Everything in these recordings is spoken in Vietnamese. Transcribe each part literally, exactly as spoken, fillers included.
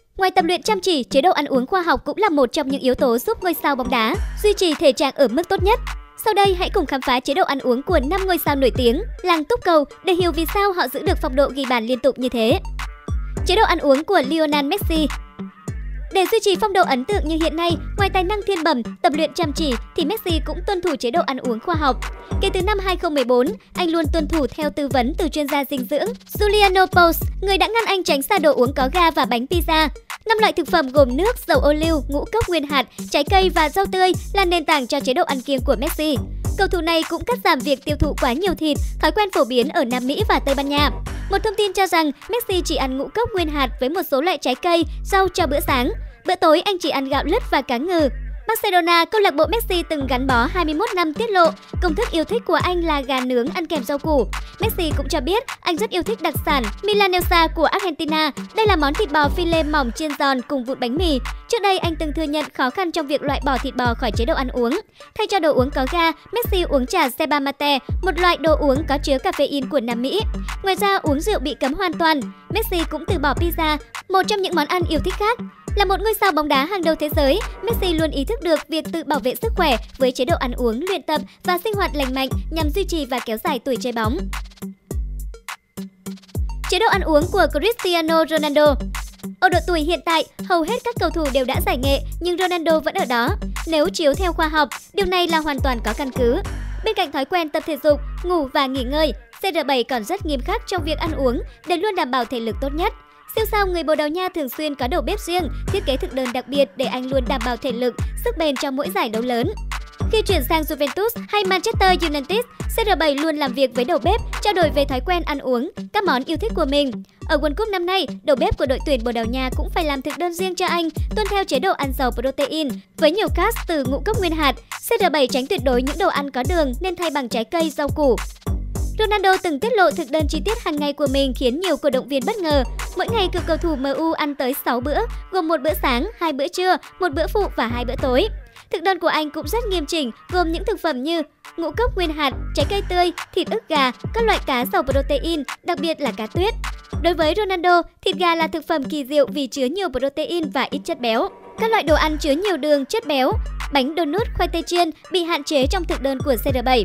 Ngoài tập luyện chăm chỉ, chế độ ăn uống khoa học cũng là một trong những yếu tố giúp ngôi sao bóng đá duy trì thể trạng ở mức tốt nhất. Sau đây hãy cùng khám phá chế độ ăn uống của năm ngôi sao nổi tiếng làng túc cầu để hiểu vì sao họ giữ được phong độ ghi bàn liên tục như thế. Chế độ ăn uống của Lionel Messi. Để duy trì phong độ ấn tượng như hiện nay, ngoài tài năng thiên bẩm, tập luyện chăm chỉ thì Messi cũng tuân thủ chế độ ăn uống khoa học. Kể từ năm hai không một bốn, anh luôn tuân thủ theo tư vấn từ chuyên gia dinh dưỡng Juliano Pouce, người đã ngăn anh tránh xa đồ uống có ga và bánh pizza. Năm loại thực phẩm gồm nước, dầu ô liu, ngũ cốc nguyên hạt, trái cây và rau tươi là nền tảng cho chế độ ăn kiêng của Messi. Cầu thủ này cũng cắt giảm việc tiêu thụ quá nhiều thịt, thói quen phổ biến ở Nam Mỹ và Tây Ban Nha. Một thông tin cho rằng Messi chỉ ăn ngũ cốc nguyên hạt với một số loại trái cây, rau cho bữa sáng. Bữa tối anh chỉ ăn gạo lứt và cá ngừ. Barcelona, câu lạc bộ Messi từng gắn bó hai mươi mốt năm tiết lộ, công thức yêu thích của anh là gà nướng ăn kèm rau củ. Messi cũng cho biết anh rất yêu thích đặc sản Milanesa của Argentina. Đây là món thịt bò phi lê mỏng chiên giòn cùng vụn bánh mì. Trước đây anh từng thừa nhận khó khăn trong việc loại bỏ thịt bò khỏi chế độ ăn uống. Thay cho đồ uống có ga, Messi uống trà yerba mate, một loại đồ uống có chứa caffeine của Nam Mỹ. Ngoài ra uống rượu bị cấm hoàn toàn. Messi cũng từ bỏ pizza, một trong những món ăn yêu thích khác. Là một ngôi sao bóng đá hàng đầu thế giới, Messi luôn ý thức được việc tự bảo vệ sức khỏe với chế độ ăn uống, luyện tập và sinh hoạt lành mạnh nhằm duy trì và kéo dài tuổi chơi bóng. Chế độ ăn uống của Cristiano Ronaldo. Ở độ tuổi hiện tại, hầu hết các cầu thủ đều đã giải nghệ, nhưng Ronaldo vẫn ở đó. Nếu chiếu theo khoa học, điều này là hoàn toàn có căn cứ. Bên cạnh thói quen tập thể dục, ngủ và nghỉ ngơi, C R bảy còn rất nghiêm khắc trong việc ăn uống để luôn đảm bảo thể lực tốt nhất. Siêu sao người Bồ Đào Nha thường xuyên có đầu bếp riêng, thiết kế thực đơn đặc biệt để anh luôn đảm bảo thể lực, sức bền trong mỗi giải đấu lớn. Khi chuyển sang Juventus hay Manchester United, C R bảy luôn làm việc với đầu bếp, trao đổi về thói quen ăn uống, các món yêu thích của mình. Ở World Cup năm nay, đầu bếp của đội tuyển Bồ Đào Nha cũng phải làm thực đơn riêng cho anh, tuân theo chế độ ăn giàu protein với nhiều carbs từ ngũ cốc nguyên hạt. C R bảy tránh tuyệt đối những đồ ăn có đường nên thay bằng trái cây, rau củ. Ronaldo từng tiết lộ thực đơn chi tiết hàng ngày của mình khiến nhiều cổ động viên bất ngờ. Mỗi ngày cựu cầu thủ M U ăn tới sáu bữa, gồm một bữa sáng, hai bữa trưa, một bữa phụ và hai bữa tối. Thực đơn của anh cũng rất nghiêm chỉnh, gồm những thực phẩm như ngũ cốc nguyên hạt, trái cây tươi, thịt ức gà, các loại cá giàu protein, đặc biệt là cá tuyết. Đối với Ronaldo, thịt gà là thực phẩm kỳ diệu vì chứa nhiều protein và ít chất béo. Các loại đồ ăn chứa nhiều đường, chất béo, bánh donut, khoai tây chiên bị hạn chế trong thực đơn của C R bảy.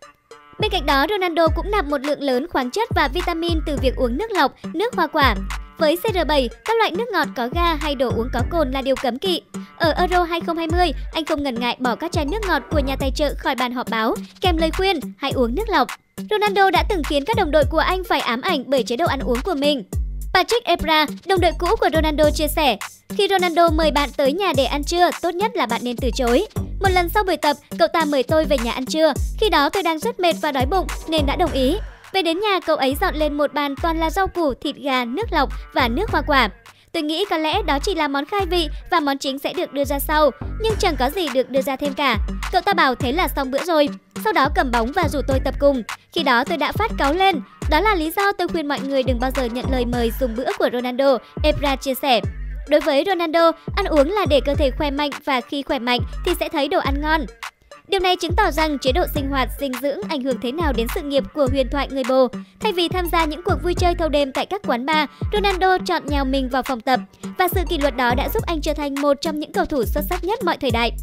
Bên cạnh đó, Ronaldo cũng nạp một lượng lớn khoáng chất và vitamin từ việc uống nước lọc, nước hoa quả. Với C R bảy, các loại nước ngọt có ga hay đồ uống có cồn là điều cấm kỵ. Ở Euro hai không hai không, anh không ngần ngại bỏ các chai nước ngọt của nhà tài trợ khỏi bàn họp báo, kèm lời khuyên hãy uống nước lọc. Ronaldo đã từng khiến các đồng đội của anh phải ám ảnh bởi chế độ ăn uống của mình. Patrick Evra, đồng đội cũ của Ronaldo chia sẻ, khi Ronaldo mời bạn tới nhà để ăn trưa, tốt nhất là bạn nên từ chối. Một lần sau buổi tập, cậu ta mời tôi về nhà ăn trưa. Khi đó tôi đang rất mệt và đói bụng nên đã đồng ý. Về đến nhà, cậu ấy dọn lên một bàn toàn là rau củ, thịt gà, nước lọc và nước hoa quả. Tôi nghĩ có lẽ đó chỉ là món khai vị và món chính sẽ được đưa ra sau, nhưng chẳng có gì được đưa ra thêm cả. Cậu ta bảo thế là xong bữa rồi. Sau đó cầm bóng và rủ tôi tập cùng. Khi đó tôi đã phát cáu lên. Đó là lý do tôi khuyên mọi người đừng bao giờ nhận lời mời dùng bữa của Ronaldo, Evra chia sẻ. Đối với Ronaldo, ăn uống là để cơ thể khỏe mạnh và khi khỏe mạnh thì sẽ thấy đồ ăn ngon. Điều này chứng tỏ rằng chế độ sinh hoạt, dinh dưỡng ảnh hưởng thế nào đến sự nghiệp của huyền thoại người Bồ. Thay vì tham gia những cuộc vui chơi thâu đêm tại các quán bar, Ronaldo chọn nhào mình vào phòng tập. Và sự kỷ luật đó đã giúp anh trở thành một trong những cầu thủ xuất sắc nhất mọi thời đại.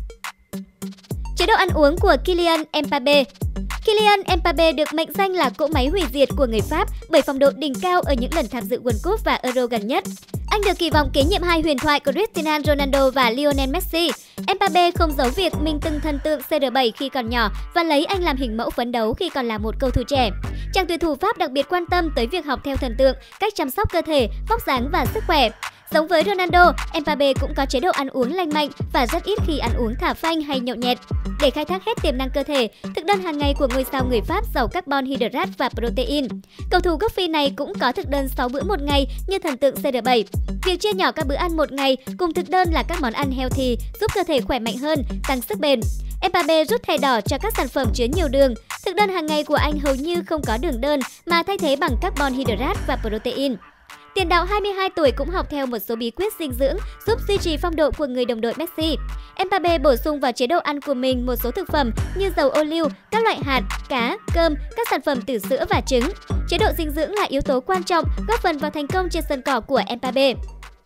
Chế độ ăn uống của Kylian Mbappé. Kylian Mbappé được mệnh danh là cỗ máy hủy diệt của người Pháp bởi phong độ đỉnh cao ở những lần tham dự World Cup và Euro gần nhất. Anh được kỳ vọng kế nhiệm hai huyền thoại Cristiano Ronaldo và Lionel Messi. Mbappé không giấu việc mình từng thần tượng C R bảy khi còn nhỏ và lấy anh làm hình mẫu phấn đấu khi còn là một cầu thủ trẻ. Chàng tuyển thủ Pháp đặc biệt quan tâm tới việc học theo thần tượng, cách chăm sóc cơ thể, vóc dáng và sức khỏe. Giống với Ronaldo, Mbappé cũng có chế độ ăn uống lành mạnh và rất ít khi ăn uống thả phanh hay nhậu nhẹt. Để khai thác hết tiềm năng cơ thể, thực đơn hàng ngày của ngôi sao người Pháp giàu carbon, hydrate và protein. Cầu thủ gốc Phi này cũng có thực đơn sáu bữa một ngày như thần tượng C R bảy. Việc chia nhỏ các bữa ăn một ngày cùng thực đơn là các món ăn healthy giúp cơ thể khỏe mạnh hơn, tăng sức bền. Mbappé rút thẻ đỏ cho các sản phẩm chứa nhiều đường. Thực đơn hàng ngày của anh hầu như không có đường đơn mà thay thế bằng carbon, hydrate và protein. Tiền đạo hai mươi hai tuổi cũng học theo một số bí quyết dinh dưỡng giúp duy trì phong độ của người đồng đội Messi. Mbappé bổ sung vào chế độ ăn của mình một số thực phẩm như dầu ô liu, các loại hạt, cá, cơm, các sản phẩm từ sữa và trứng. Chế độ dinh dưỡng là yếu tố quan trọng góp phần vào thành công trên sân cỏ của Mbappé.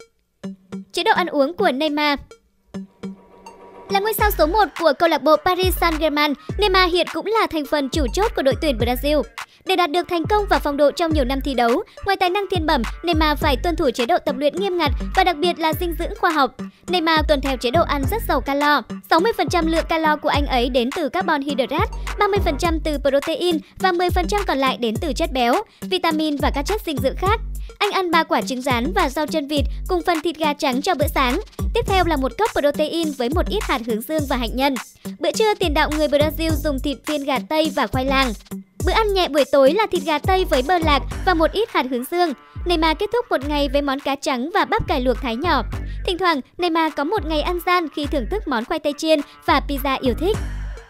Chế độ ăn uống của Neymar. Là ngôi sao số một của câu lạc bộ Paris Saint-Germain, Neymar hiện cũng là thành phần chủ chốt của đội tuyển Brazil. Để đạt được thành công và phong độ trong nhiều năm thi đấu, ngoài tài năng thiên bẩm, Neymar phải tuân thủ chế độ tập luyện nghiêm ngặt và đặc biệt là dinh dưỡng khoa học. Neymar tuân theo chế độ ăn rất giàu calo. sáu mươi phần trăm lượng calo của anh ấy đến từ carbon hydrate, ba mươi phần trăm từ protein và mười phần trăm còn lại đến từ chất béo, vitamin và các chất dinh dưỡng khác. Anh ăn ba quả trứng rán và rau chân vịt cùng phần thịt gà trắng cho bữa sáng. Tiếp theo là một cốc protein với một ít hạt hướng dương và hạnh nhân. Bữa trưa, tiền đạo người Brazil dùng thịt viên gà tây và khoai lang. Bữa ăn nhẹ buổi tối là thịt gà tây với bơ lạc và một ít hạt hướng dương. Neymar kết thúc một ngày với món cá trắng và bắp cải luộc thái nhỏ. Thỉnh thoảng, Neymar có một ngày ăn gian khi thưởng thức món khoai tây chiên và pizza yêu thích.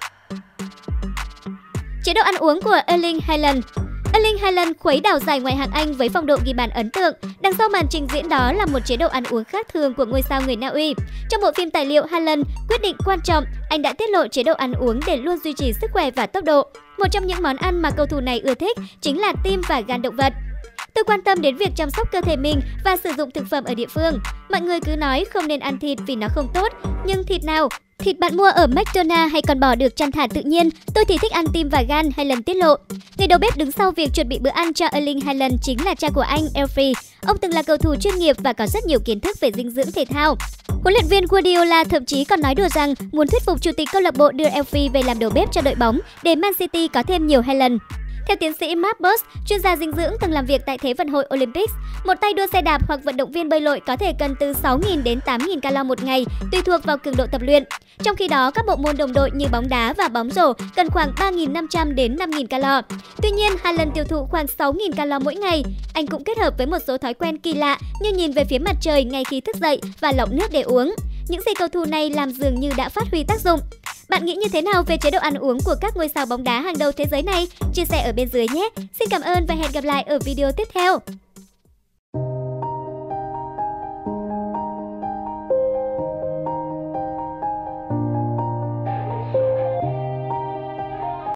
Chế độ ăn uống của Erling Haaland. Erling Haaland khuấy đảo giải Ngoại hạng Anh với phong độ ghi bàn ấn tượng. Đằng sau màn trình diễn đó là một chế độ ăn uống khác thường của ngôi sao người Na Uy. Trong bộ phim tài liệu Haaland quyết định quan trọng, anh đã tiết lộ chế độ ăn uống để luôn duy trì sức khỏe và tốc độ. Một trong những món ăn mà cầu thủ này ưa thích chính là tim và gan động vật. Tôi quan tâm đến việc chăm sóc cơ thể mình và sử dụng thực phẩm ở địa phương. Mọi người cứ nói không nên ăn thịt vì nó không tốt, nhưng thịt nào? Thịt bạn mua ở McDonald's hay con bò được chăn thả tự nhiên, tôi thì thích ăn tim và gan, Haaland tiết lộ. Người đầu bếp đứng sau việc chuẩn bị bữa ăn cho Erling Haaland chính là cha của anh, Elfie. Ông từng là cầu thủ chuyên nghiệp và có rất nhiều kiến thức về dinh dưỡng thể thao. Huấn luyện viên Guardiola thậm chí còn nói đùa rằng muốn thuyết phục chủ tịch câu lạc bộ đưa Elfie về làm đầu bếp cho đội bóng để Man City có thêm nhiều Haaland. Theo tiến sĩ Mark Buss, chuyên gia dinh dưỡng từng làm việc tại Thế vận hội Olympics, một tay đua xe đạp hoặc vận động viên bơi lội có thể cần từ sáu nghìn đến tám nghìn calo một ngày, tùy thuộc vào cường độ tập luyện. Trong khi đó, các bộ môn đồng đội như bóng đá và bóng rổ cần khoảng ba nghìn năm trăm đến năm nghìn calo. Tuy nhiên, Haaland tiêu thụ khoảng sáu nghìn calo mỗi ngày. Anh cũng kết hợp với một số thói quen kỳ lạ như nhìn về phía mặt trời ngay khi thức dậy và lọc nước để uống. Những gì cầu thủ này làm dường như đã phát huy tác dụng. Bạn nghĩ như thế nào về chế độ ăn uống của các ngôi sao bóng đá hàng đầu thế giới này? Chia sẻ ở bên dưới nhé! Xin cảm ơn và hẹn gặp lại ở video tiếp theo!